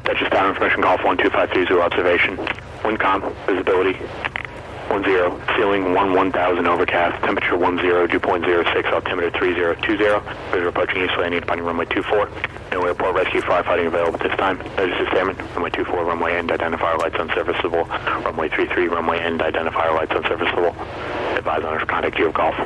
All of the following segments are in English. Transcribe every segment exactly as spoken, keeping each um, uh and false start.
That's just down information golf one two five three zero observation. Wind calm, visibility one zero, ceiling one one thousand overcast, temperature one zero, dew point zero six, altimeter three zero two zero. We're approaching East landing departing runway two four. No airport rescue firefighting available at this time. Notice is Salmon, runway two four, runway end, identifier lights unserviceable. Runway three three, runway end, identifier lights unserviceable. Advise on our contact you of golf.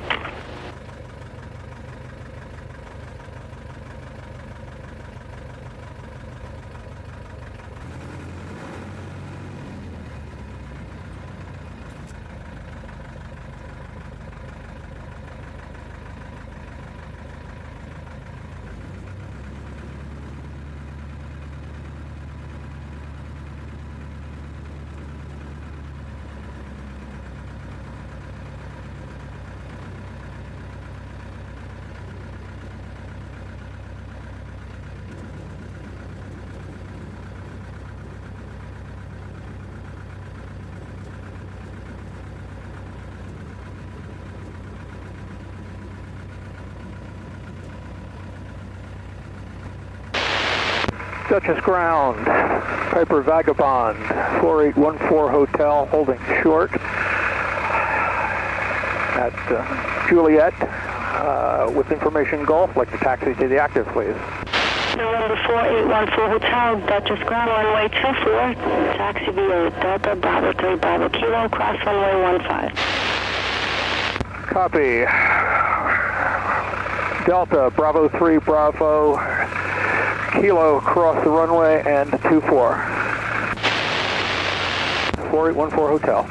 Duchess ground, Piper Vag-A-Bond, four eight one four Hotel, holding short at uh, Juliet, uh, with information golf, like to taxi to the active, please. November four eight one four Hotel, Duchess ground, runway two four, taxi via Delta Bravo three Bravo Kilo, cross runway one five. Copy. Delta Bravo three Bravo Kilo across the runway and two four. four eight one four Hotel.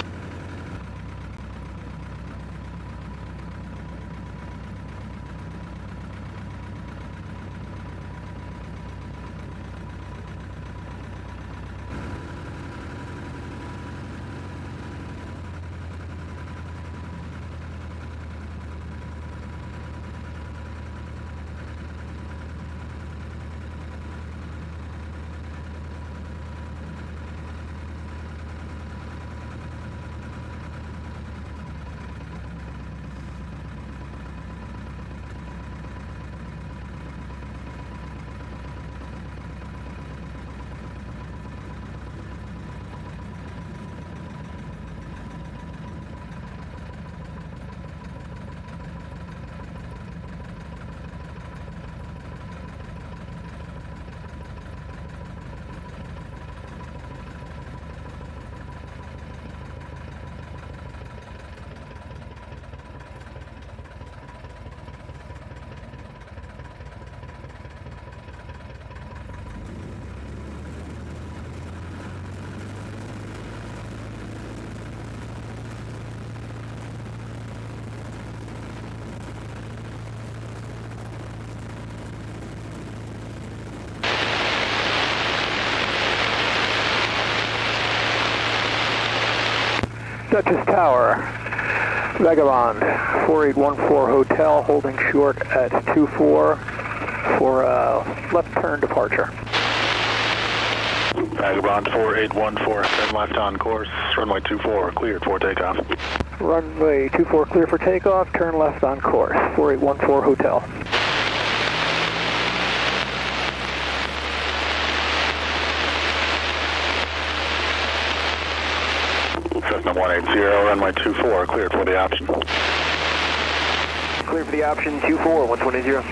Duchess Tower, Vag-A-Bond, four eight one four Hotel, holding short at two four for uh, left turn departure. Vag-A-Bond four eight one four, turn left on course, runway two four, cleared for takeoff. Runway two four clear for takeoff, turn left on course, four eight one four Hotel. Cessna one eight zero, runway two four, cleared for the option. Clear for the option, two four, one twenty zero.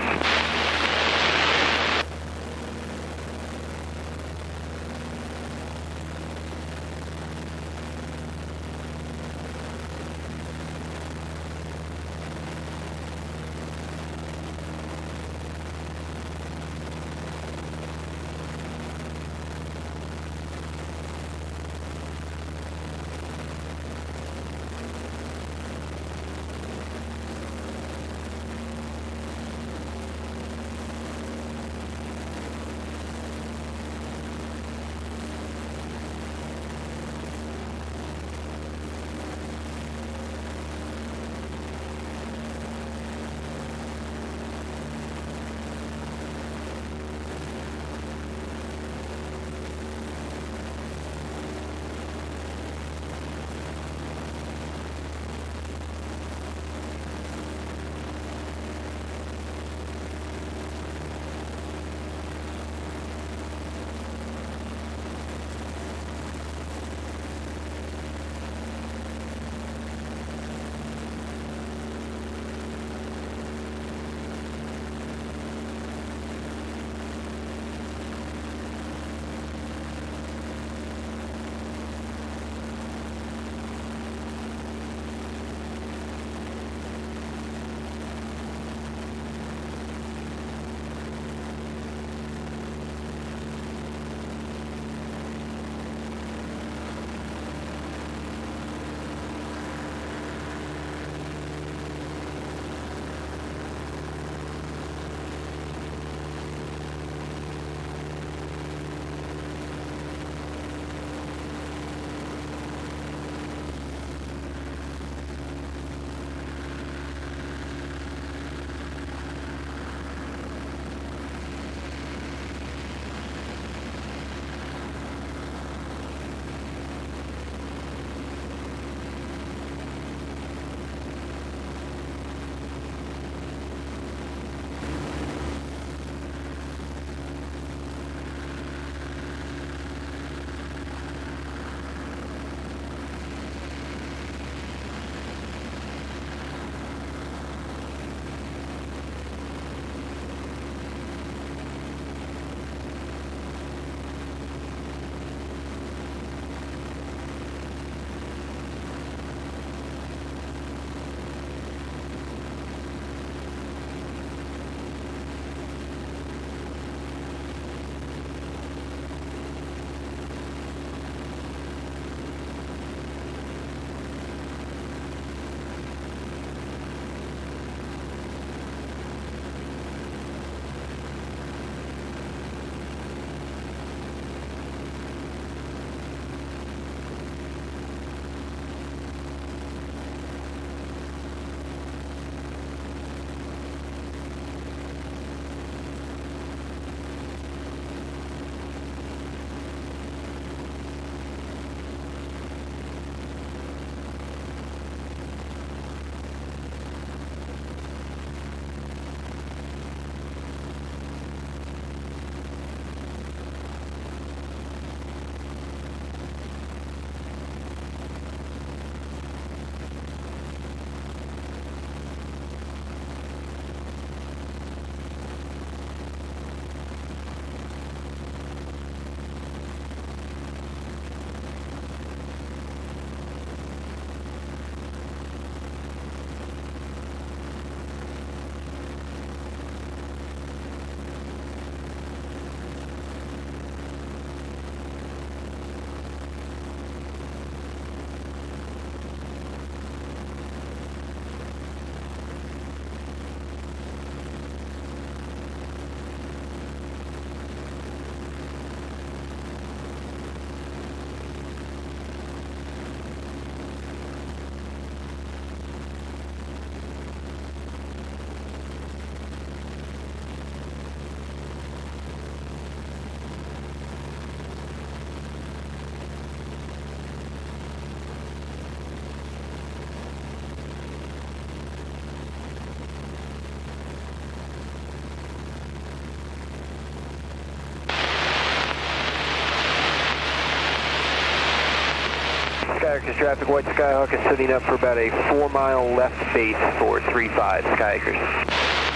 Skyacres traffic, White Skyhawk is setting up for about a four mile left base for three five Skyacres.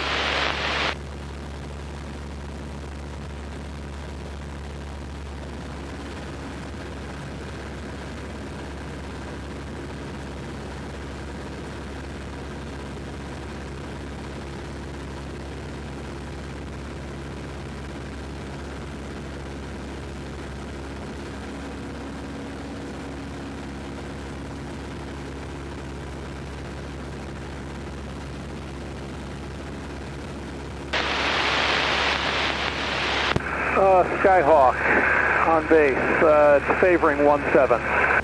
Uh, Skyhawk on base, uh, it's favoring one seven.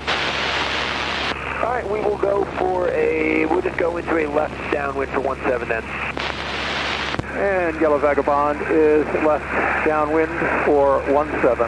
All right, we will go for a, we'll just go into a left downwind for one seven then. And Yellow Vag-A-Bond is left downwind for one seven.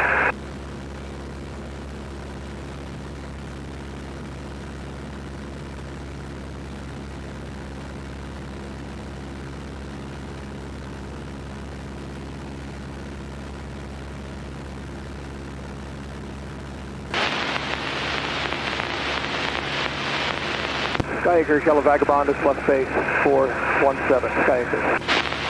Skyacres, Yellow Vag-A-Bond is left base for one seven, Skyacres.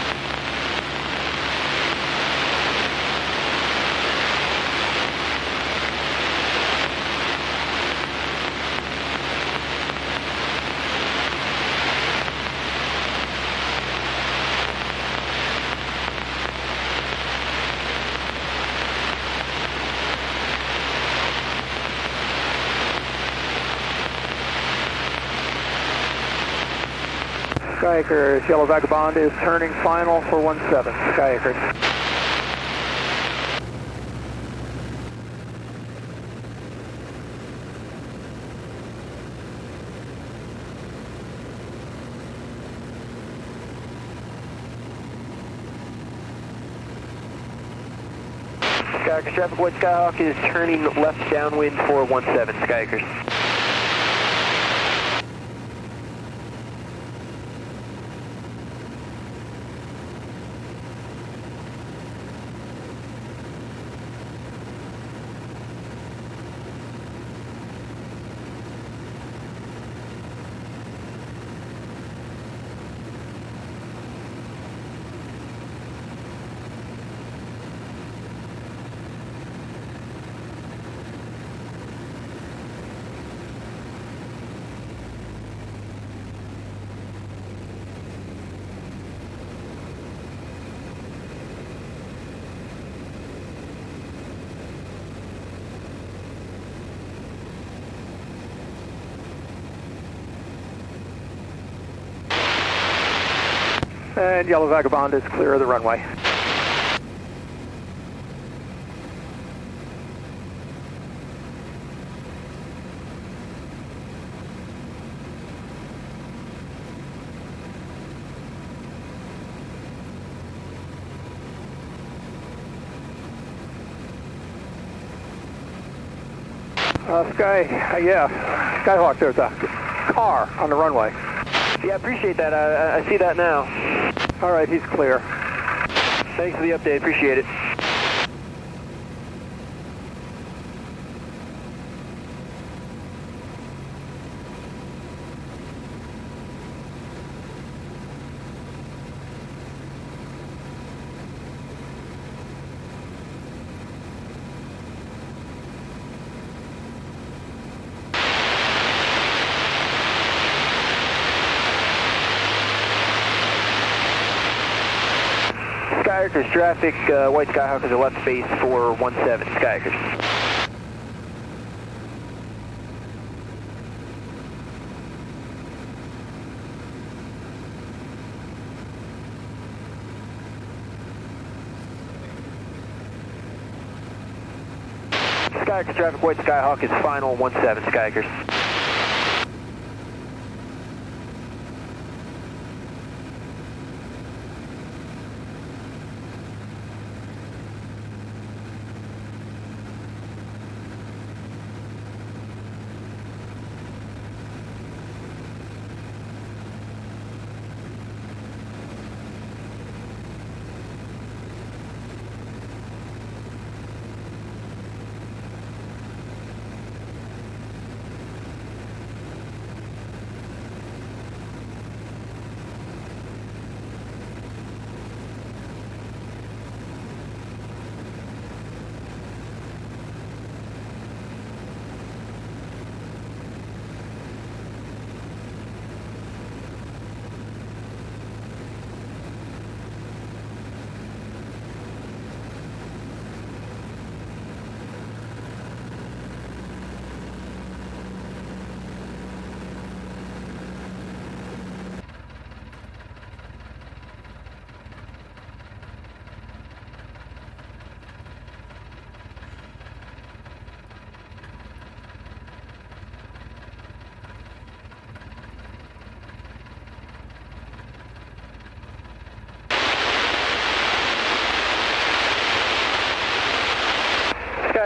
Skyacres, Yellow Vag-A-Bond is turning final for one seven, Skyacres. Skyacres traffic, White Skyhawk is turning left downwind for one seven, Skyacres. And Yellow Vag-A-Bond is clear of the runway. Uh, Sky, uh, yeah, Skyhawk, there's a car on the runway. Yeah, I appreciate that. I, I see that now. All right, he's clear. Thanks for the update. Appreciate it. Skyacres traffic, uh, White Skyhawk is a left base for one seven, Skyacres. Skyacres traffic, White Skyhawk is final one seven, Skyacres.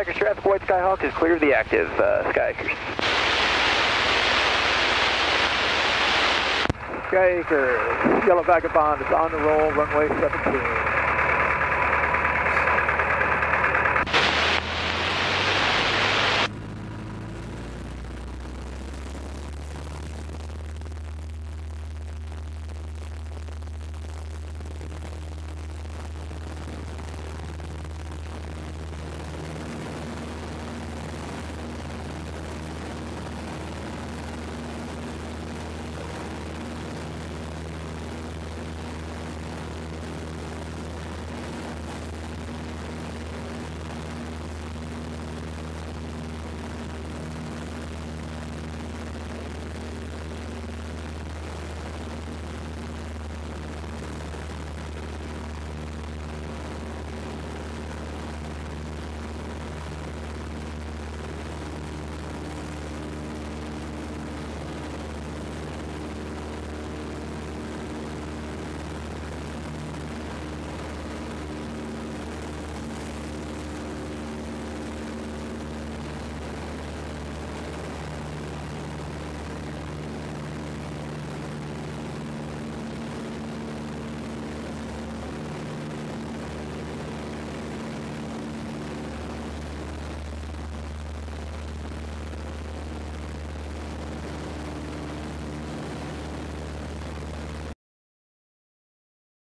Skyacres traffic, White Skyhawk is clear of the active uh, Skyacres. Skyacres, yellow Vag-A-Bond is on the roll, runway seventeen.